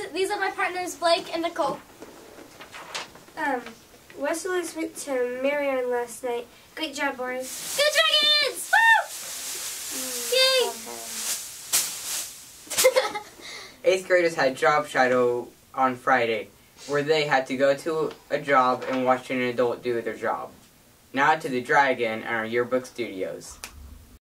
these are my partners, Blake and Nicole. Wesley went to Marion last night. Great job, boys. Good Dragons! Woo! Yay! 8th graders had job shadow on Friday, where they had to go to a job and watch an adult do their job. Now to the Dragon and our yearbook studios.